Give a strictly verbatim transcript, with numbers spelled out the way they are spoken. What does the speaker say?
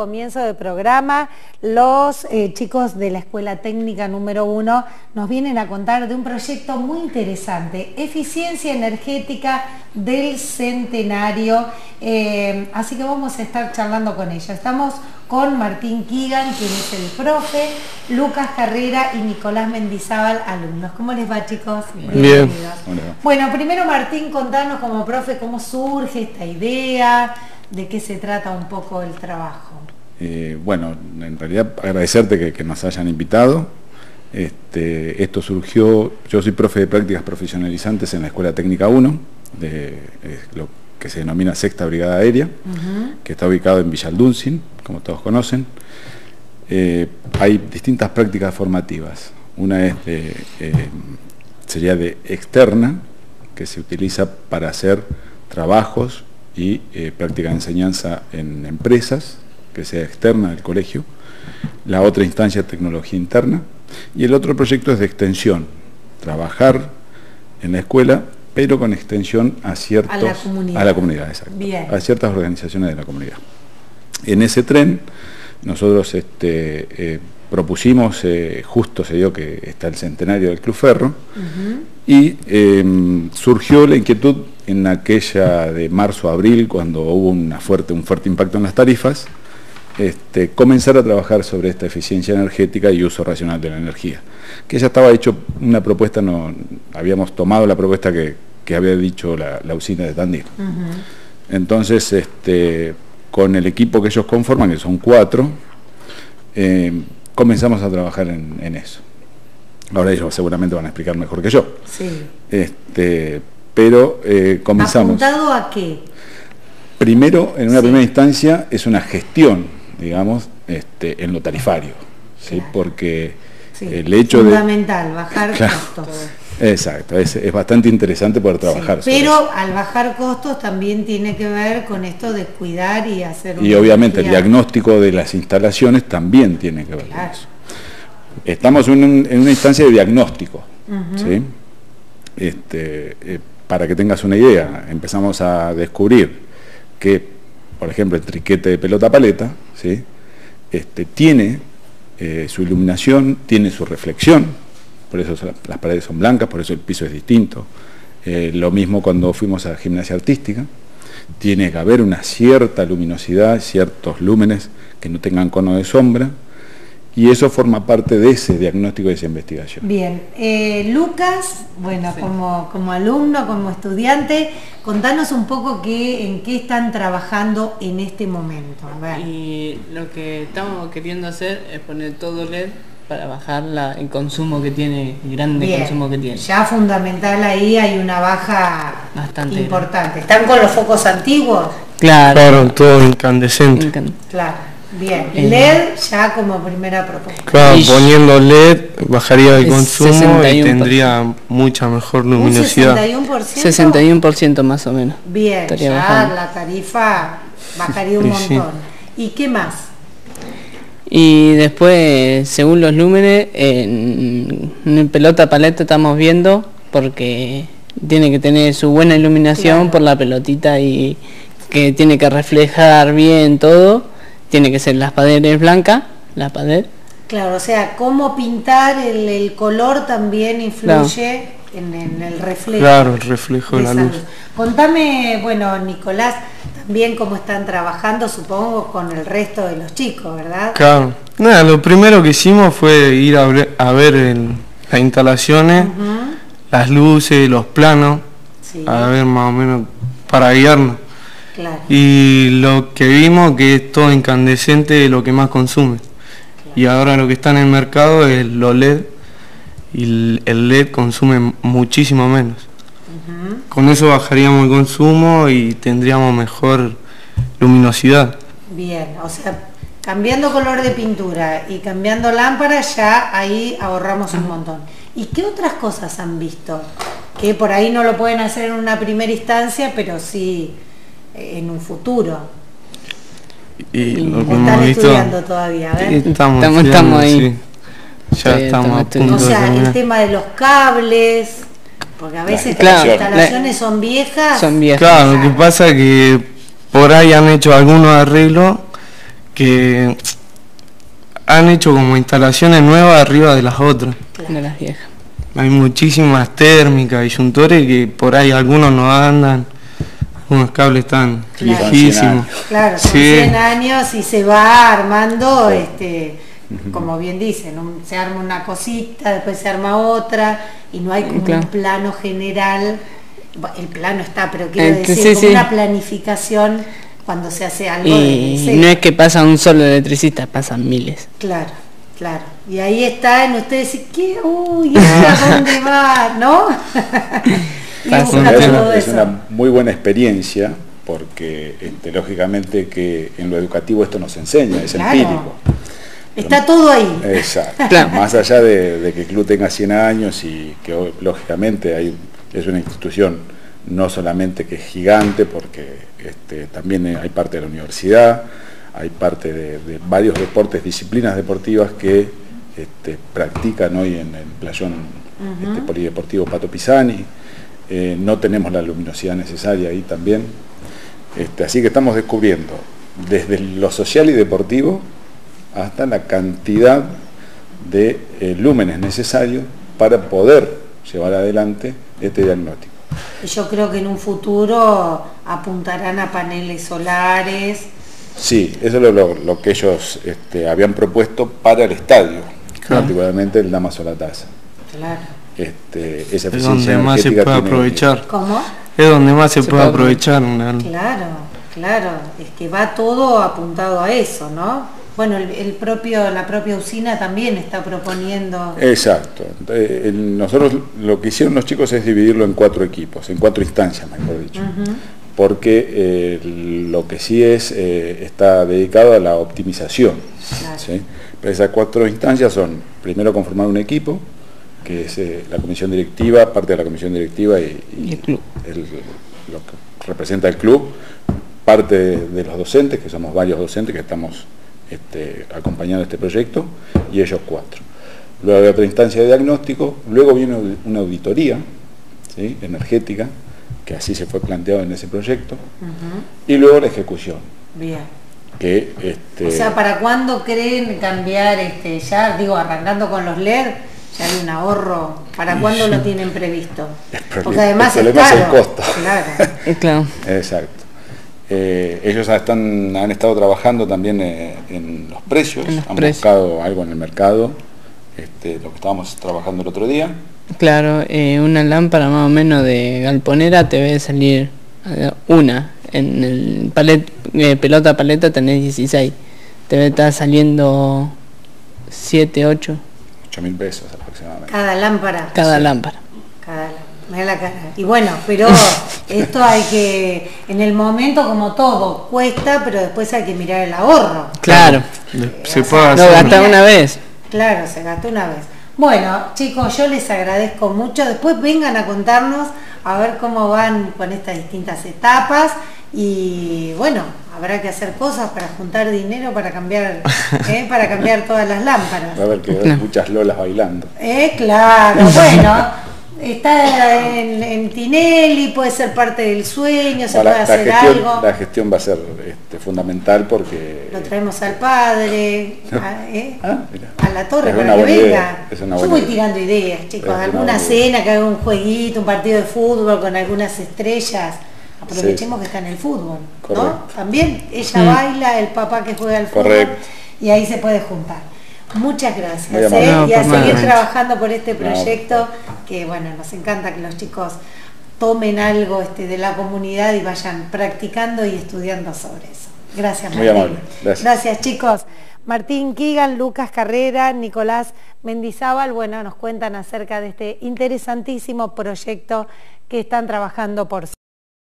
comienzo del programa, los eh, chicos de la Escuela Técnica número uno nos vienen a contar de un proyecto muy interesante, eficiencia energética del centenario, eh, así que vamos a estar charlando con ella. Estamos con Martín Kigan, quien es el profe, Lucas Carrera y Nicolás Mendizábal, alumnos. ¿Cómo les va, chicos? Bien. Bienvenidos. Bien. Bueno, primero Martín, contanos como profe cómo surge esta idea, de qué se trata un poco el trabajo. Eh, bueno, en realidad agradecerte que, que nos hayan invitado. Este, esto surgió, yo soy profe de prácticas profesionalizantes en la Escuela Técnica uno, de eh, lo que se denomina Sexta Brigada Aérea, uh-huh. que está ubicado en Villa Alduncin, como todos conocen. Eh, hay distintas prácticas formativas. Una es de, eh, sería de externa, que se utiliza para hacer trabajos y eh, práctica de enseñanza en empresas, que sea externa del colegio. La otra instancia, tecnología interna. Y el otro proyecto es de extensión, trabajar en la escuela, pero con extensión a ciertos... A la comunidad. A la comunidad, exacto. Bien. A ciertas organizaciones de la comunidad. En ese tren, nosotros este, eh, propusimos, eh, justo se dio que está el centenario del Club Ferro, uh-huh. y eh, surgió la inquietud en aquella de marzo-abril, cuando hubo una fuerte, un fuerte impacto en las tarifas, este, comenzar a trabajar sobre esta eficiencia energética y uso racional de la energía. Que ya estaba hecho una propuesta, no, habíamos tomado la propuesta que, que había dicho la, la usina de Tandil. Uh-huh. Entonces, este, con el equipo que ellos conforman, que son cuatro, eh, comenzamos a trabajar en, en eso. Ahora ellos seguramente van a explicar mejor que yo. Sí. Este, pero eh, comenzamos... ¿Apuntado a qué? Primero, en una sí. primera instancia, es una gestión, digamos, este, en lo tarifario, ¿sí? Claro. Porque sí. el hecho fundamental, de... bajar claro, costos. Exacto, es, es bastante interesante poder trabajar. Sí, pero al bajar costos también tiene que ver con esto de cuidar y hacer... Y obviamente el diagnóstico de las instalaciones también tiene que ver claro. con eso. Estamos en, un, en una instancia de diagnóstico, uh-huh. ¿sí? Este, eh, para que tengas una idea, empezamos a descubrir que, por ejemplo, el triquete de pelota paleta, ¿sí? este, tiene eh, su iluminación, tiene su reflexión, por eso las paredes son blancas, por eso el piso es distinto. Eh, lo mismo cuando fuimos a gimnasia artística, tiene que haber una cierta luminosidad, ciertos lúmenes que no tengan cono de sombra, y eso forma parte de ese diagnóstico, de esa investigación. Bien, eh, Lucas, bueno, sí. como, como alumno, como estudiante, contanos un poco qué, en qué están trabajando en este momento. A ver. Y lo que estamos queriendo hacer es poner todo L E D para bajar la, el consumo que tiene, el grande Bien. consumo que tiene. Ya fundamental ahí hay una baja bastante importante. ¿Están con los focos antiguos? Claro. Claro, todo incandescente. Incand claro. Bien, L E D ya como primera propuesta. Claro, y poniendo L E D bajaría el consumo sesenta y uno por ciento. Y tendría mucha mejor luminosidad. ¿Un sesenta y uno por ciento? sesenta y uno por ciento más o menos. Bien, ya bajando. La tarifa bajaría un sí, montón. Sí. ¿Y qué más? Y después, según los lúmenes, en, en pelota paleta estamos viendo, porque tiene que tener su buena iluminación claro. por la pelotita y que tiene que reflejar bien todo. Tiene que ser las paredes blancas, la pared. Claro, o sea, cómo pintar el, el color también influye claro. en, en el reflejo. Claro, el reflejo de, de la luz. luz. Contame, bueno, Nicolás, también cómo están trabajando, supongo, con el resto de los chicos, ¿verdad? Claro. Nada, lo primero que hicimos fue ir a ver, a ver el, las instalaciones, uh-huh. las luces, los planos, sí. a ver más o menos para guiarnos. Claro. Y lo que vimos que es todo incandescente lo que más consume. Claro. Y ahora lo que está en el mercado es los L E D y el L E D consume muchísimo menos. Uh-huh. Con eso bajaríamos el consumo y tendríamos mejor luminosidad. Bien, o sea, cambiando color de pintura y cambiando lámpara ya ahí ahorramos un montón. ¿Y qué otras cosas han visto? Que por ahí no lo pueden hacer en una primera instancia, pero sí en un futuro. Y lo que están hemos visto, estudiando todavía, ¿ver? Estamos, estamos, estamos ahí. Sí. Ya sí, estamos a punto o sea, de el tema de los cables, porque a veces claro, las instalaciones son viejas. Son viejas. Claro, lo que pasa es que por ahí han hecho algunos arreglos que han hecho como instalaciones nuevas arriba de las otras. De las viejas. Hay muchísimas térmicas, disyuntores que por ahí algunos no andan, algunos cables están Claro. viejísimos. Claro, son Sí. cien años y se va armando, este, como bien dicen, un- se arma una cosita, después se arma otra y no hay como Claro. un plano general. Bueno, el plano está, pero quiero Este, decir, sí, como sí. una planificación cuando se hace algo de Y cero. no es que pasa un solo electricista, pasan miles. Claro, claro. Y ahí está en ustedes, y ¿qué? Uy, ¿a dónde va? ¿No? Y Pasa busca un Es todo una, es eso. una muy buena experiencia porque este, lógicamente que en lo educativo esto nos enseña, es Claro. empírico. Está todo ahí. Exacto. Claro. Más allá de, de que el club tenga cien años y que o- lógicamente hay, es una institución no solamente que es gigante, porque este, también hay parte de la universidad, hay parte de, de varios deportes, disciplinas deportivas que este, practican hoy en el playón este, polideportivo Pato Pisani. Eh, no tenemos la luminosidad necesaria ahí también. Este, así que estamos descubriendo desde lo social y deportivo hasta la cantidad de eh, lúmenes necesarios para poder llevar adelante este diagnóstico. Y yo creo que en un futuro apuntarán a paneles solares. Sí, eso es lo, lo que ellos este, habían propuesto para el estadio, Claro. particularmente el Damaso La Taza. Claro. Este, esa Es eficiencia donde más se energética puede tiene- aprovechar. ¿Cómo? Es donde más se, Se puede puede aprovechar. una- Claro, claro. Es que va todo apuntado a eso, ¿no? Bueno, el, el propio, la propia usina también está proponiendo. Exacto. Eh, el- nosotros lo que hicieron los chicos es dividirlo en cuatro equipos, en cuatro instancias, mejor dicho. Porque eh, lo que sí es, eh, está dedicado a la optimización. Claro. ¿Sí? Pero esas cuatro instancias son, primero conformar un equipo, que es eh, la comisión directiva, parte de la comisión directiva y, y Y el club. el- lo que representa el club, parte de, de los docentes, que somos varios docentes que estamos este, acompañando este proyecto, y ellos cuatro. Luego hay otra instancia de diagnóstico, luego viene una auditoría, ¿sí?, energética, que así se fue planteado en ese proyecto, Ujú. y luego la ejecución, Bien. que este, O sea, ¿para cuándo creen cambiar, este, ya digo, arrancando con los L E D, ya hay un ahorro? ¿Para cuándo lo tienen previsto? El problema- Porque además el es problema es el caro. costo. Claro. Eh, claro. Exacto. Eh, ellos están, han estado trabajando también eh, en los precios, En los han precios. buscado algo en el mercado, este, lo que estábamos trabajando el otro día. Claro, eh, una lámpara más o menos de galponera te debe salir eh, una. En el palet, eh, pelota paleta tenés dieciséis. Te debe estar saliendo siete, ocho ocho mil pesos aproximadamente. Cada lámpara. cada lámpara. Cada lámpara. Mirá la cara. Y bueno, pero esto hay que, en el momento como todo, cuesta, pero después hay que mirar el ahorro. Claro. Le- Se o puede sea, Lo hacer. gastás una vez. Claro, se gastó una vez. Bueno, chicos, yo les agradezco mucho. Después vengan a contarnos a ver cómo van con estas distintas etapas. Y bueno, habrá que hacer cosas para juntar dinero para cambiar, ¿eh? para cambiar todas las lámparas. Va a haber que ver muchas lolas bailando. Eh, claro, bueno. Está en, en Tinelli, puede ser parte del sueño, se Ahora, puede hacer la, gestión, algo. la gestión va a ser este, fundamental porque... Lo traemos al padre, a, ¿eh? Ah, mira. a la torre Es para una que buena venga. idea, es una Yo buena voy idea. tirando ideas, chicos. Es una Alguna buena cena, que haga un jueguito, un partido de fútbol con algunas estrellas. Aprovechemos Sí. que está en el fútbol, ¿no? Correcto. También ella baila, el papá que juega al fútbol. Correcto. Y ahí se puede juntar. Muchas gracias, Muy amable. ¿eh? No, Y a por seguir nada. trabajando por este No, proyecto, que bueno, nos encanta que los chicos tomen algo este, de la comunidad y vayan practicando y estudiando sobre eso. Gracias, Muy Martín. amable. Gracias. Gracias, chicos. Martín Kigan, Lucas Carrera, Nicolás Mendizábal, bueno, nos cuentan acerca de este interesantísimo proyecto que están trabajando por